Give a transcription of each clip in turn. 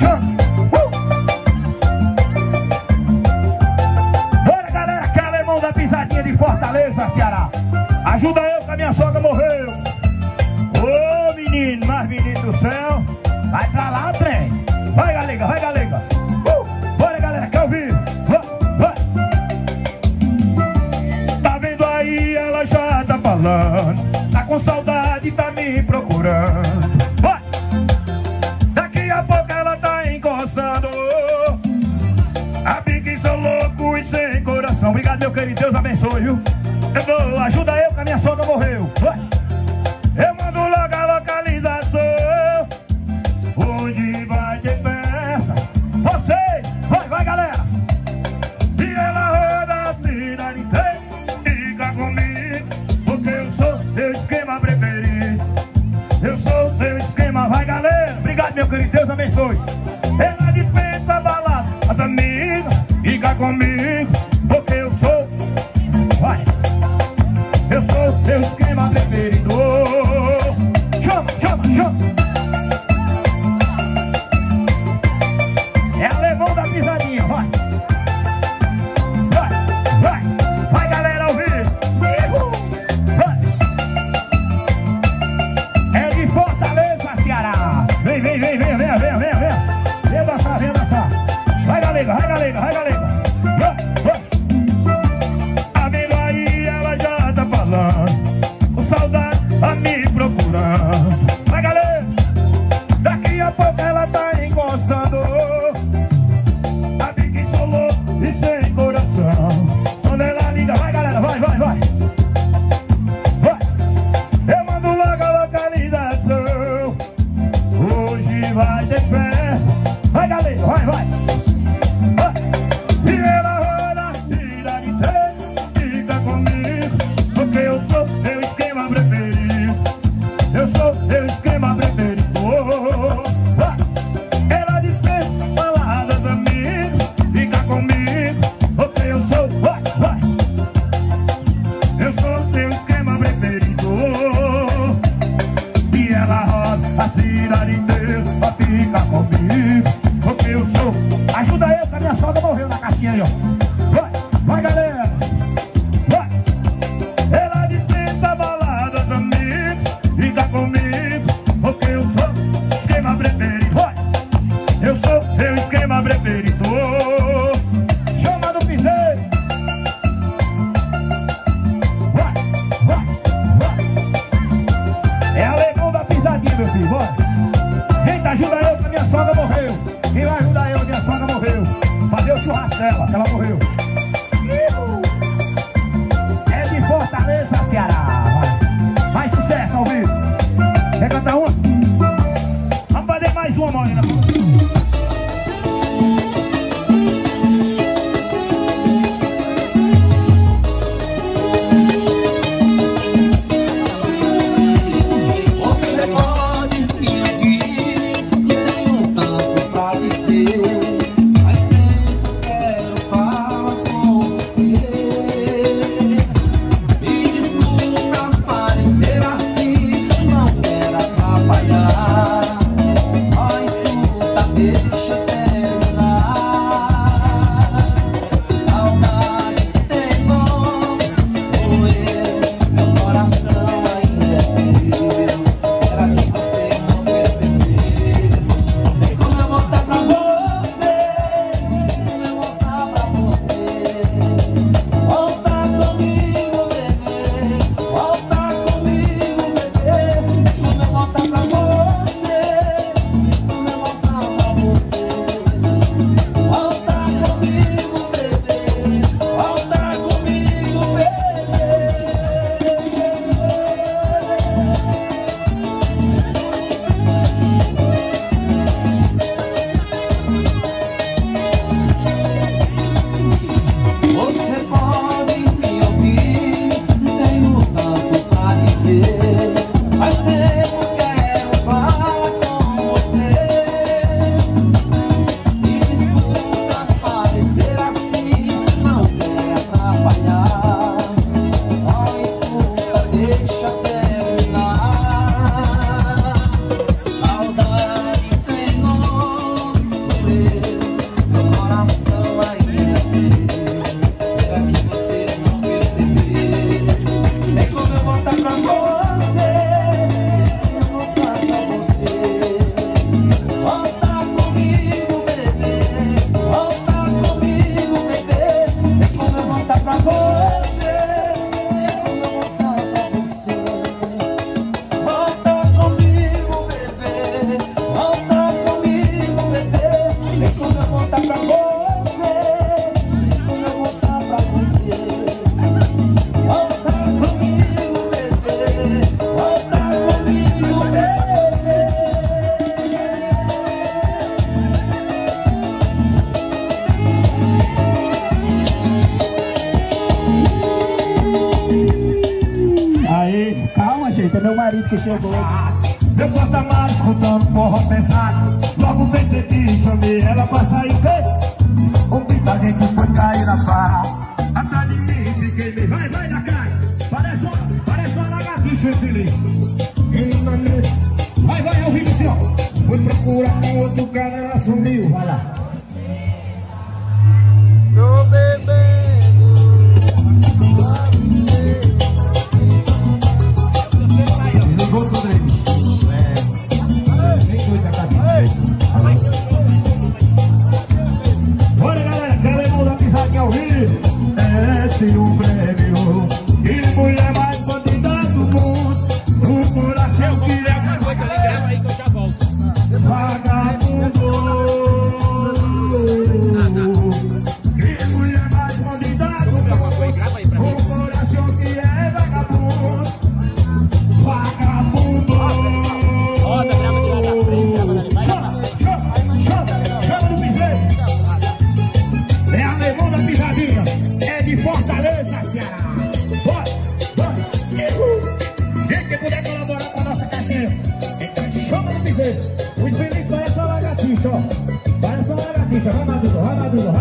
Bora, galera, que é Alemão da Pisadinha de Fortaleza, Ceará. Ajuda eu que a minha sogra morreu. Ô menino, mas menino do céu. Vai pra lá, trem. Vai, galega, vai, galega. Bora, galera, que eu vi. Vai. Tá vendo aí, ela já tá falando. Tá com saudade, tá me procurando. Vai. Daqui a pouco ela tá encostando. A pique sou louco e sem coração. Obrigado, meu querido, Deus abençoe, viu? Eu vou, ajuda eu que a minha sogra morreu. Vai. Eu mando logo a localização. Hoje vai ter festa. Vocês, vai galera. E ela roda a cidade inteira. Fica comigo, porque eu sou seu esquema preferido. Eu sou seu esquema, vai galera. Obrigado, meu querido, Deus abençoe. Ela dispensa balada, as amigas. Fica comigo, porque eu sou. Vai. Eu sou seu esquema preferido. Chama. É Alemão da Pisadinha, vai. Vai, galera, ouvir. Vai. É de Fortaleza, Ceará. Vem. Vem dançar. Vai, galega. Vai. Tá vendo aí, ela já tá falando. Com saudade, a me procurando. Vai, galera. Daqui a pouco ela tá encostando. Sabe que sou louco e sem coração. Quando ela liga, vai, galera, vai. Eu mando logo a localização. Hoje vai ter festa. Vai, galera, vai. E ela roda a cidade inteira. Fica comigo, porque eu sou seu esquema preferido. Eu sou seu esquema preferido. Ela dispensa baladas, amigo. Fica comigo, porque eu sou. Vai. Eu sou seu esquema preferido. E ela roda a cidade inteira. Fica comigo, porque eu sou. Ajuda eu que a minha sogra morreu na caixinha aí, ó. Vai, galera. Vai. Ela dispensa baladas, amigo. Fica comigo, porque eu sou esquema preferido. Vai. Eu sou seu esquema preferido. Chama do piseiro. Vai. É Alemão da Pisadinha, meu filho, bora. Gente, ajuda eu que a minha sogra morreu. Quem vai ajudar eu? Minha sogra morreu. Fazer o churrasco dela, ela morreu. É de Fortaleza, Ceará. Mais sucesso ao vivo. Quer cantar uma? Vamos fazer mais uma, Morena. Você marido que chegou. Eu gosto amar escutando forró pesado. Logo percebi, chamei ela pra sair. Muita gente foi cair na farra. Atrás de mim, fiquei meio. Vai na cara. Parece uma lagartixa esse livro. Vai, ao vivo assim, ó. Fui procurar com outro cara, ela sumiu. Vai lá. Tô bebendo. Ligou tudo aí. Nem dois a cabeça. Olha, galera, queremos dar pisadinha ao vivo. Esse um prêmio. Que mulher mais bandida do mundo. O coração que é Grava aí que eu já volto. vagabundo. Que mulher mais bandida do mundo. Grava aí pra mim. O coração que é vagabundo. Vagabundo. Roda, grava de lá da frente, grava dali. Vai lá. Chama do piseiro. É a Levão da Pisadinha. É de Fortaleza, Ceará. Bora. Quem puder colaborar com a nossa caixinha, então chama do piseiro. O infeliz parece uma lagartixa, ó. Parece uma lagartixa. Vai, Madruga.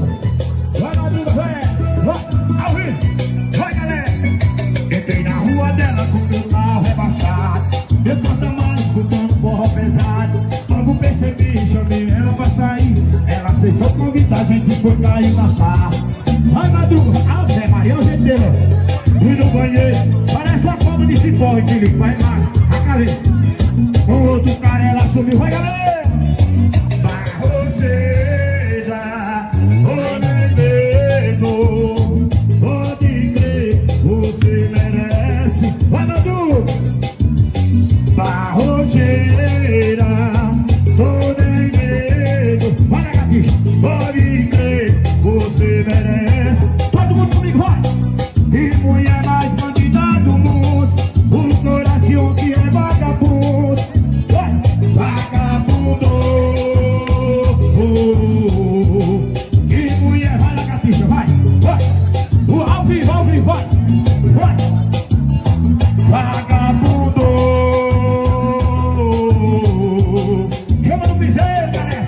Vai. Ao vivo. Vai, galera. Entrei na rua dela com meu carro rebaixado. Eu gosto mais escutando forró pesado. Logo percebi, chamei ela pra sair. Ela aceitou convidar, a gente foi cair na farra. Vai, Madruga, Zé Maria, o jeito dele, ó. Fui no banheiro, parece uma cobra de cipó, Felipe, vai lá, acabei. Com outro cara ela sumiu, vai, galera. Barroseira, ô pode crer, você merece. Vai, Madruga. Barroseira, tô nem medo. Vai, lagartixa, pode crer, você merece. Todo mundo comigo, vai. E mulher mais bandida do mundo. O coração que é vagabundo. Vai, vagabundo. Que mulher, vai, lagartixa, vai. Ao vivo, vai. Vagabundo. Chama no piseiro, galera.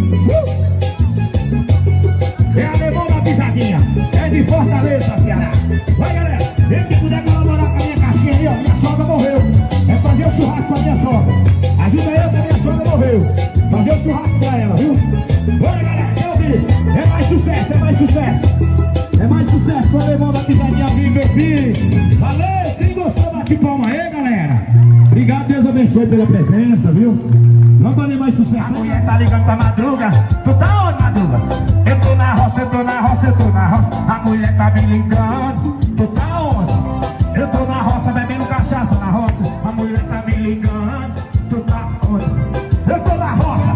É a Levão da Pisadinha. É de Fortaleza, Ceará. Vai, galera. Quem que puder colaborar com a minha caixinha aí, ó. Minha sogra morreu. É fazer o churrasco pra minha sogra. Ajuda eu que a minha sogra morreu. Fazer o churrasco pra ela, viu? Bora, galera. Eu vi. É mais sucesso. É mais sucesso com a Levão da Pisadinha ao vivo, meu filho. Valeu. Quem gostou, bate palma aí, galera. Obrigado, Deus abençoe pela presença, viu? Vamos fazer mais sucesso. A mulher tá ligando pra Madruga. Tu tá onde, Madruga? Eu tô na roça. A mulher tá me ligando. Tu tá onde? Eu tô na roça, bebendo cachaça na roça. A mulher tá me ligando. Tu tá onde? Eu tô na roça.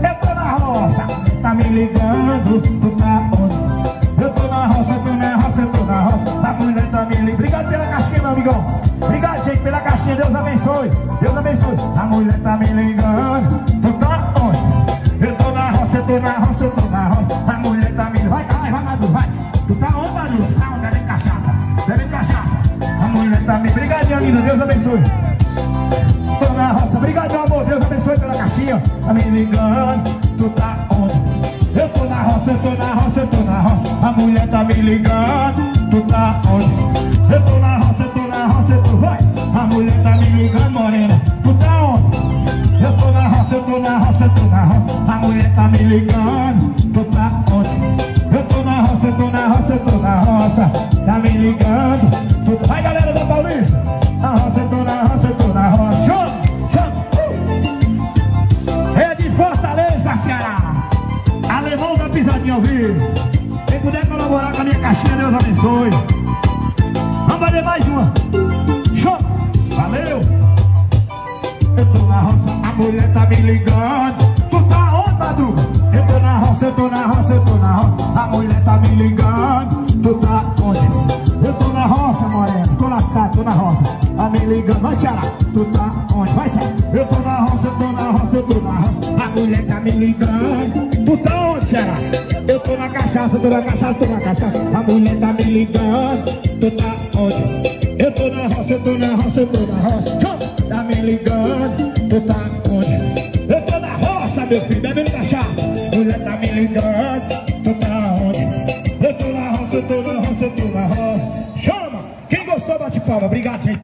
Tá me ligando. Tu tá onde? Eu tô na roça. A mulher tá me ligando. Obrigado pela caixinha, meu amigão. Obrigado, gente, pela caixinha. Deus abençoe. A mulher tá me ligando. Tu tá onde? Eu tô na roça. A mulher tá me ligando. Vai, Madruga, vai. Tu tá onde, Madruga? Tu tá onde? Bebendo cachaça. A mulher tá me... Obrigado, minha linda. Deus abençoe. Tô na roça. Obrigado, meu amor. Deus abençoe pela caixinha. Tá me ligando. Tu tá onde? Eu tô na roça. A mulher tá me ligando. Tu tá onde? Eu tô na roça. Vai. A mulher tá me ligando, morena. Tu tá onde? Eu tô na roça. A mulher tá me ligando. Tu tá onde? Eu tô na roça. Tá me ligando. Tu... Vai, galera da Paulista. Na roça. Chama. É de Fortaleza, Ceará. Alemão da Pisadinha ao vivo. Quem puder colaborar com a minha caixinha, Deus abençoe. Vamos fazer mais uma. Show. Valeu. Eu tô na roça, a mulher tá me ligando. Tu tá onde, Madruga? Eu tô na roça. A mulher tá me ligando. Tu tá onde? Eu tô na roça, morena. Tô lascado, tô na roça. Tá me ligando. Vai, Ceará. Tu tá onde? Vai, Ceará. Eu tô na roça. A mulher tá me ligando. Tu tá onde, Ceará? Eu tô na cachaça. A mulher tá me ligando. Tu tá onde? Eu tô na roça. tá me ligando, tu tá onde? Eu tô na roça, meu filho, bebendo cachaça. Mulher tá me ligando, tu tá onde? Eu tô na roça, eu tô na roça, eu tô na roça. Chama! Quem gostou, bate palma. Obrigado, gente.